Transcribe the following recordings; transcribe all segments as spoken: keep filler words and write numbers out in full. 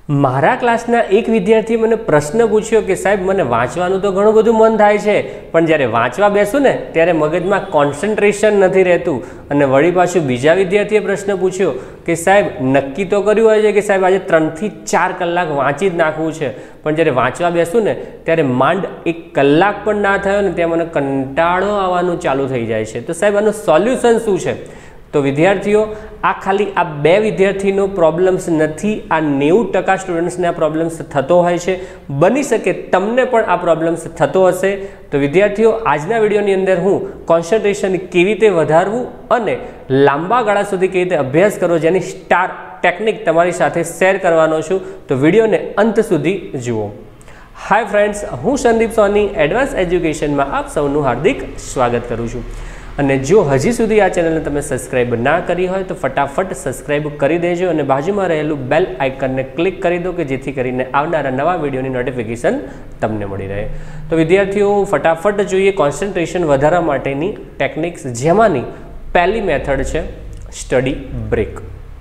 મારા ક્લાસના એક વિદ્યાર્થીએ મને પ્રશ્ન પૂછ્યો કે સાહેબ મને વાંચવાનું તો ઘણું બધું મન થાય છે, પણ જ્યારે વાંચવા બેસું ને ત્યારે મગજમાં કોન્સન્ટ્રેશન નથી રહેતું. અને વળી પાછું બીજા વિદ્યાર્થીએ પ્રશ્ન પૂછ્યો કે સાહેબ નક્કી તો કર્યું હોય છે કે સાહેબ આજે ત્રણથી ચાર કલાક વાંચી જ નાખવું છે, પણ જ્યારે વાંચવા બેસું ને ત્યારે માંડ એક કલાક પણ ના થયો ને ત્યાં મને કંટાળો આવવાનું ચાલુ થઈ જાય છે. તો સાહેબ આનું સોલ્યુશન શું છે? તો વિદ્યાર્થીઓ, આ ખાલી આ બે વિદ્યાર્થીનો પ્રોબ્લેમ્સ નથી, આ નેવું ટકા સ્ટુડન્ટ્સને આ પ્રોબ્લેમ્સ થતો હોય છે. બની શકે તમને પણ આ પ્રોબ્લેમ્સ થતો હશે. તો વિદ્યાર્થીઓ, આજના વિડીયોની અંદર હું કોન્સન્ટ્રેશન કેવી રીતે વધારવું અને લાંબા ગાળા સુધી કેવી રીતે અભ્યાસ કરવો જેની સ્ટાર ટેકનિક તમારી સાથે શેર કરવાનો છું. તો વિડીયોને અંત સુધી જુઓ. હાય ફ્રેન્ડ્સ, હું સંદીપ સોની એડવાન્સ એજ્યુકેશનમાં આપ સૌનું હાર્દિક સ્વાગત કરું છું. અને જો હજી સુધી આ ચેનલને તમે સબસ્ક્રાઈબ ના કરી હોય તો ફટાફટ સબસ્ક્રાઈબ કરી દેજો અને બાજુમાં રહેલું બેલ આઇકનને ક્લિક કરી દો કે જેથી કરીને આવનારા નવા વિડીયોની નોટિફિકેશન તમને મળી રહે. તો વિદ્યાર્થીઓ, ફટાફટ જોઈએ કોન્સન્ટ્રેશન વધારવા માટેની ટેકનિક્સ, જેમાંની પહેલી મેથડ છે સ્ટડી બ્રેક.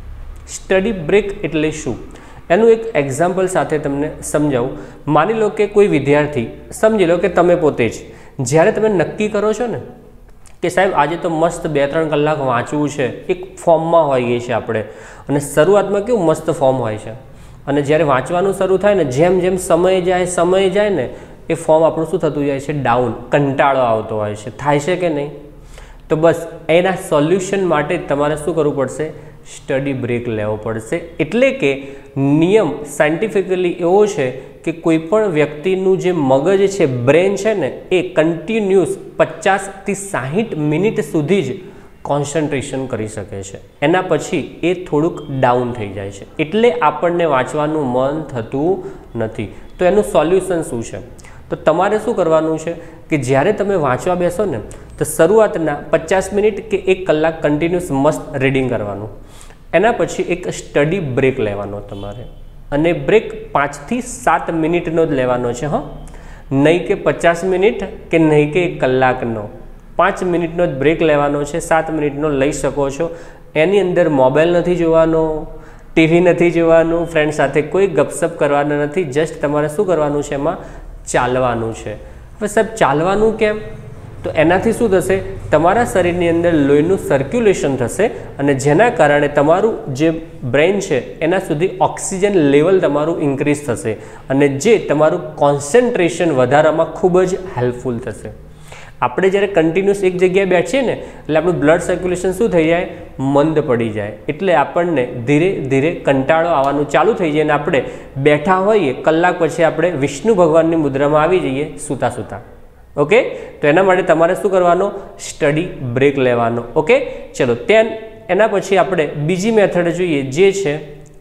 સ્ટડી બ્રેક એટલે શું એનું એક એક્ઝામ્પલ સાથે તમને સમજાવું. માની લો કે કોઈ વિદ્યાર્થી, સમજી લો કે તમે પોતે જ, જ્યારે તમે નક્કી કરો છો ને કે સાહેબ આજે તો મસ્ત બે ત્રણ કલાક વાંચવું છે, એક ફોર્મમાં હોઈએ છીએ આપણે, અને શરૂઆતમાં કેવું મસ્ત ફોર્મ હોય છે, અને જ્યારે વાંચવાનું શરૂ થાય ને જેમ જેમ સમય જાય સમય જાય ને એ ફોર્મ આપણું શું થતું જાય છે? ડાઉન, કંટાળો આવતો હોય છે. થાય છે કે નહીં? તો બસ એના સોલ્યુશન માટે તમારે શું કરવું પડશે? સ્ટડી બ્રેક લેવો પડશે. એટલે કે નિયમ સાયન્ટિફિકલી એવો છે કે કોઈ પણ વ્યક્તિનું જે મગજ છે, બ્રેન છે ને, એ કન્ટિન્યુઅસ પચાસથી સાહીઠ મિનિટ સુધી જ કોન્સન્ટ્રેશન કરી શકે છે. એના પછી એ થોડુંક ડાઉન થઈ જાય છે, એટલે આપણને વાંચવાનું મન થતું નથી. તો એનું સોલ્યુશન શું છે? તો તમારે શું કરવાનું છે કે જ્યારે તમે વાંચવા બેસો ને તો શરૂઆતના પચાસ મિનિટ કે એક કલાક કન્ટિન્યુઅસ મસ્ત રીડિંગ કરવાનું. એના પછી એક સ્ટડી બ્રેક લેવાનો તમારે, અને બ્રેક પાંચથી સાત મિનિટનો જ લેવાનો છે. હા, નહીં કે પચાસ મિનિટ કે નહીં કે એક કલાકનો, પાંચ મિનિટનો જ બ્રેક લેવાનો છે. સાત મિનિટનો લઈ શકો છો. એની અંદર મોબાઈલ નથી જોવાનો, ટીવી નથી જોવાનું, ફ્રેન્ડ સાથે કોઈ ગપસપ કરવાના નથી. જસ્ટ તમારે શું કરવાનું છે? એમાં ચાલવાનું છે. હવે સાહેબ ચાલવાનું કેમ? તો એનાથી શું થશે? તમારા શરીરની અંદર લોહીનું સર્ક્યુલેશન થશે, અને જેના કારણે તમારું જે બ્રેઇન છે એના સુધી ઓક્સિજન લેવલ તમારું ઇન્ક્રીઝ થશે, અને જે તમારું કોન્સન્ટ્રેશન વધારવામાં ખૂબ જ હેલ્પફુલ થશે. આપણે જ્યારે કન્ટિન્યુઅસ એક જગ્યાએ બેઠીએ ને એટલે આપણું બ્લડ સર્ક્યુલેશન શું થઈ જાય? મંદ પડી જાય. એટલે આપણને ધીરે ધીરે કંટાળો આવવાનું ચાલુ થઈ જાય, અને આપણે બેઠા હોઈએ કલાક પછી આપણે વિષ્ણુ ભગવાનની મુદ્રામાં આવી જઈએ સૂતા સૂતા. ઓકે, તો એના માટે તમારે શું કરવાનો? સ્ટડી બ્રેક લેવાનો. ઓકે, ચલો. તેન એના પછી આપણે બીજી મેથડ જોઈએ, જે છે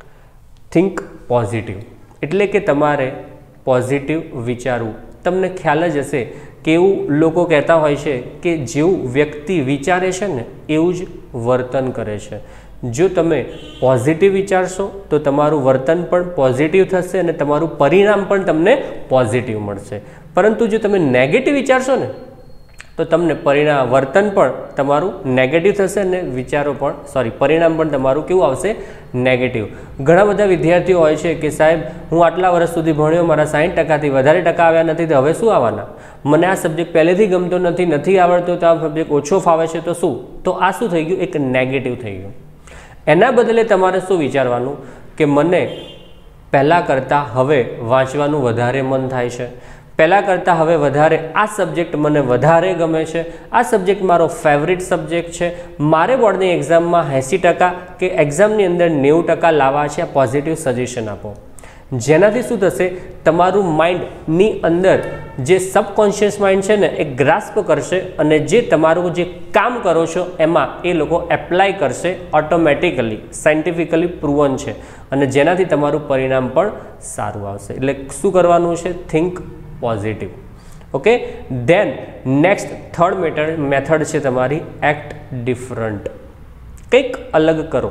થિંક પોઝિટિવ. એટલે કે તમારે પોઝિટિવ વિચારવું. તમને ખ્યાલ જ હશે કે એવું લોકો કહેતા હોય છે કે જેવું વ્યક્તિ વિચારે છે ને એવું જ વર્તન કરે છે. જો તમે પોઝિટિવ વિચારશો તો તમારું વર્તન પણ પોઝિટિવ થશે, અને તમારું પરિણામ પણ તમને પોઝિટિવ મળશે. પરંતુ જો તમે નેગેટિવ વિચારશો ને તો તમને પરિણામ, વર્તન પણ તમારું નેગેટિવ થશે, અને વિચારો પણ, સોરી પરિણામ પણ તમારું કેવું આવશે? નેગેટિવ. ઘણા બધા વિદ્યાર્થીઓ હોય છે કે સાહેબ હું આટલા વર્ષ સુધી ભણ્યો, મારા સાઠ ટકાથી વધારે ટકા આવ્યા નથી, તો હવે શું આવવાના? મને આ સબ્જેક્ટ પહેલેથી ગમતો નથી, નથી આવડતો, તો આ સબ્જેક્ટ ઓછો ફાવે છે, તો શું? તો આ શું થઈ ગયું? એક નેગેટિવ થઈ ગયું. એના બદલે તમારે શું વિચારવાનું કે મને પહેલાં કરતાં હવે વાંચવાનું વધારે મન થાય છે, પહેલાં કરતાં હવે વધારે આ સબ્જેક્ટ મને વધારે ગમે છે, આ સબ્જેક્ટ મારો ફેવરિટ સબ્જેક્ટ છે, મારે બોર્ડની એક્ઝામમાં એંસી ટકા કે એક્ઝામની અંદર નેવું ટકા લાવવા છે. આ પોઝિટિવ સજેશન આપો. જેનાથી શું થશે? તમારું માઇન્ડની અંદર જે સબકોન્શિયસ માઇન્ડ છે ને એ ગ્રાસ્પ કરશે, અને જે તમારું જે કામ કરો છો એમાં એ લોકો એપ્લાય કરશે ઓટોમેટિકલી. સાયન્ટિફિકલી પ્રૂવન છે, અને જેનાથી તમારું પરિણામ પણ સારું આવશે. એટલે શું કરવાનું છે? Think positive. Okay, then next third method method છે તમારી એક્ટ ડિફરન્ટ. કંઈક અલગ કરો.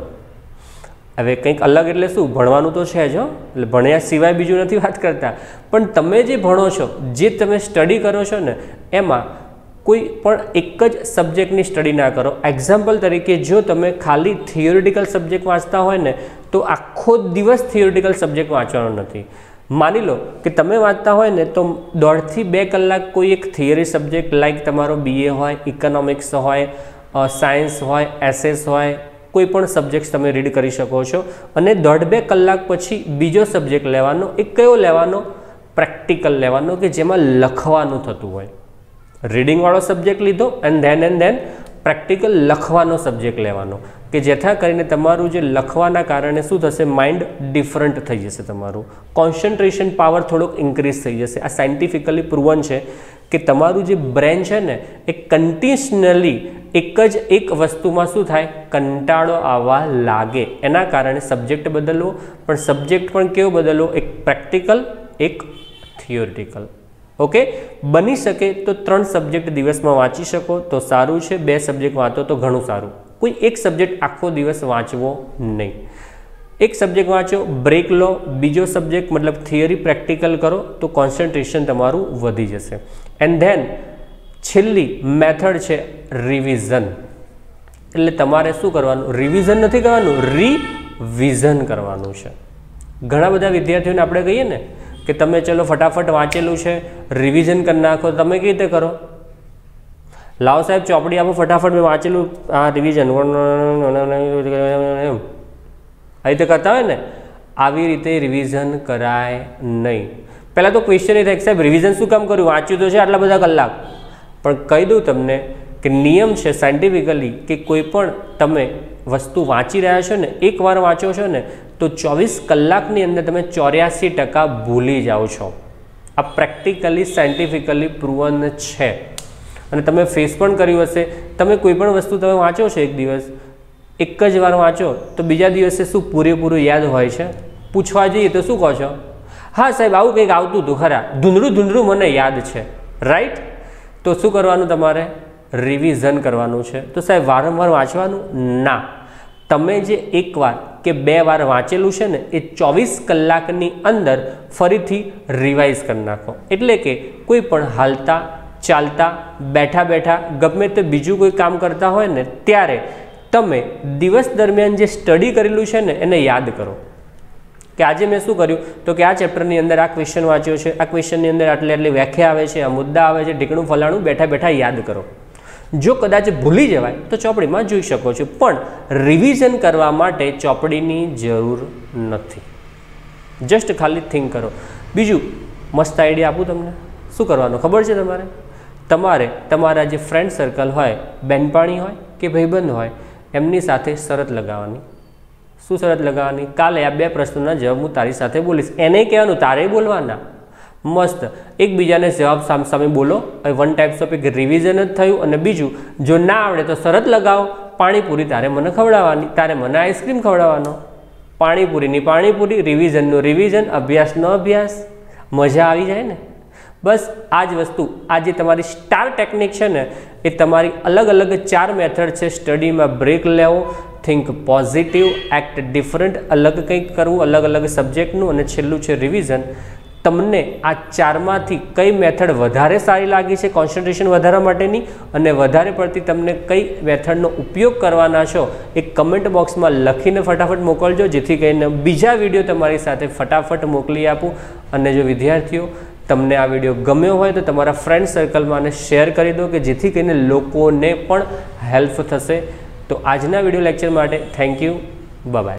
હવે કંઈક અલગ એટલે શું? ભણવાનું તો છે જ, એટલે ભણ્યા સિવાય બીજું નથી વાત કરતા, પણ તમે જે ભણો છો, જે તમે સ્ટડી કરો છો ને એમાં કોઈ પણ એક જ સબ્જેક્ટની સ્ટડી ના કરો. એક્ઝામ્પલ તરીકે જો તમે ખાલી થિયોરિટિકલ સબ્જેક્ટ વાંચતા હોય ને તો આખો દિવસ થિયોરિટિકલ સબ્જેક્ટ વાંચવાનો નથી. માની લો કે તમે વાંચતા હોય ને તો દોઢથી બે કલાક કોઈ એક થિયરી સબ્જેક્ટ લાઈક તમારો બીએ હોય, ઇકોનોમિક્સ હોય, સાયન્સ હોય, એસએસ હોય, કોઈ પણ સબ્જેક્ટ તમે રીડ કરી શકો છો. અને દોઢ બે કલાક પછી બીજો સબ્જેક્ટ લેવાનો. એ કયો લેવાનો? પ્રેક્ટિકલ લેવાનો કે જેમાં લખવાનું થતું હોય. રીડિંગવાળો સબ્જેક્ટ લીધો and then and then practical લખવાનો સબ્જેક્ટ લેવાનો કે જેથી કરીને તમારું જે લખવાના કારણે શું થશે, માઇન્ડ ડિફરન્ટ થઈ જશે, તમારું કોન્સન્ટ્રેશન પાવર થોડોક ઇન્ક્રીઝ થઈ જશે. આ સાયન્ટિફિકલી પ્રૂવન છે કે તમારું જે બ્રેન છે ને એ કન્ટિન્યુઅલી એક જ એક વસ્તુમાં શું થાય, કંટાળો આવવા લાગે. એના કારણે સબ્જેક્ટ બદલવો, પણ સબ્જેક્ટ પણ કેવો બદલવો, એક પ્રેક્ટિકલ, એક થિયોરિટિકલ. ઓકે, બની શકે તો ત્રણ સબ્જેક્ટ દિવસમાં વાંચી શકો તો સારું છે. બે સબ્જેક્ટ વાંચો તો ઘણું સારું. કોઈ એક સબ્જેક્ટ આખો દિવસ વાંચવો નહીં. એક સબ્જેક્ટ વાંચો, બ્રેક લો, બીજો સબ્જેક્ટ મતલબ થિયરી પ્રેક્ટિકલ કરો તો કોન્સન્ટ્રેશન તમારું વધી જશે. એન્ડ ધેન છેલ્લી મેથડ છે રિવિઝન. એટલે તમારે શું કરવાનું? રિવિઝન નથી કરવાનું, રિવિઝન કરવાનું છે. ઘણા બધા વિદ્યાર્થીઓને આપણે કહીએ ને કે તમે ચલો ફટાફટ વાંચેલું છે, રિવિઝન કરી નાખો. તમે કેવી રીતે કરો? લાવો સાહેબ ચોપડી આપો, ફટાફટ મેં વાંચેલું, આ રિવિઝન આવી રીતે કરતા હોય ને, આવી રીતે રિવિઝન કરાય નહીં. પહેલાં તો ક્વેશ્ચન એ થાય કે સાહેબ રિવિઝન શું કામ કર્યું? વાંચ્યું તો છે આટલા બધા કલાક. પણ કહી દઉં તમને કે નિયમ છે સાયન્ટિફિકલી કે કોઈ પણ તમે વસ્તુ વાંચી રહ્યા છો ને, એકવાર વાંચો છો ને તો ચોવીસ કલાકની અંદર તમે ચોર્યાસી ટકા ભૂલી જાઓ છો. આ પ્રેક્ટિકલી સાયન્ટિફિકલી પ્રૂવન છે. અને તમે ફેસ પણ કર્યું હશે, તમે કોઈ પણ વસ્તુ તમે વાંચો છો એક દિવસ, એક જ વાર વાંચો તો બીજા દિવસે શું પૂરેપૂરું યાદ હોય છે? પૂછવા જઈએ તો શું કહો છો? હા સાહેબ આવું કંઈક આવતું હતું ખરા, ધૂંધળું ધૂંધળું મને યાદ છે, રાઈટ? તો શું કરવાનું? તમારે રિવિઝન કરવાનું છે. તો સાહેબ વારંવાર વાંચવાનું ના. તમે જે એકવાર કે બે વાર વાંચેલું છે ને એ ચોવીસ કલાકની અંદર ફરીથી રિવાઇઝ કરી નાખો. એટલે કે કોઈ પણ હાલતા, ચાલતા, બેઠા બેઠા ગમે તે બીજું કોઈ કામ કરતા હોય ને ત્યારે તમે દિવસ દરમિયાન જે સ્ટડી કરેલું છે ને એને યાદ કરો કે આજે મેં શું કર્યું, તો કે આ ચેપ્ટરની અંદર આ ક્વેશ્ચન વાંચ્યો છે, આ ક્વેશ્ચનની અંદર આટલી આટલી વ્યાખ્યા આવે છે, આ મુદ્દા આવે છે, ઢીકણું ફલાણું બેઠા બેઠા યાદ કરો. જો કદાચ ભૂલી જવાય તો ચોપડીમાં જોઈ શકો છો, પણ રિવિઝન કરવા માટે ચોપડીની જરૂર નથી. જસ્ટ ખાલી થિંક કરો. બીજું મસ્ત આઈડિયા આપું તમને. શું કરવાનું ખબર છે તમારે? તમારે તમારા જે ફ્રેન્ડ સર્કલ હોય, બેનપાણી હોય કે ભાઈબંધ હોય, એમની સાથે શરત લગાવવાની. શું શરત લગાવવાની? કાલે આ બે પ્રશ્નોના જવાબ હું તારી સાથે બોલીશ. એને કહેવાનું તારે બોલવાના. મસ્ત એકબીજાને જવાબ સામ સામે બોલો. વન ટાઈપ્સ ઓફ એક રિવિઝન જ થયું. અને બીજું, જો ના આવડે તો શરત લગાવો, પાણીપુરી તારે મને ખવડાવવાની, તારે મને આઈસ્ક્રીમ ખવડાવવાનો. પાણીપુરીની પાણીપુરી, રિવિઝનનું રિવિઝન, અભ્યાસનો અભ્યાસ. મજા આવી જાય ને? બસ આ જ વસ્તુ, આ જે તમારી સ્ટાર ટેકનિક છે ને એ તમારી અલગ અલગ ચાર મેથડ છે. સ્ટડીમાં બ્રેક લેવો, થિંક પોઝિટિવ, એક્ટ ડિફરન્ટ, અલગ કંઈક કરવું અલગ અલગ સબ્જેક્ટનું, અને છેલ્લું છે રિવિઝન. તમને આ ચારમાંથી કઈ મેથડ વધારે સારી લાગી છે કોન્સન્ટ્રેશન વધારવા માટેની, અને વધારે પડતી તમને કઈ મેથડનો ઉપયોગ કરવાના છો એ કમેન્ટ બોક્સમાં લખીને ફટાફટ મોકલજો, જેથી કરીને બીજા વિડીયો તમારી સાથે ફટાફટ મોકલી આપું. અને જો વિદ્યાર્થીઓ તમને આ વિડીયો ગમ્યો હોય તો તમારા ફ્રેન્ડ સર્કલમાં આને શેર કરી દો કે જેથી કરીને લોકોને પણ હેલ્પ થશે. તો આજના વિડીયો લેક્ચર માટે થેન્ક યુ, બાય બાય.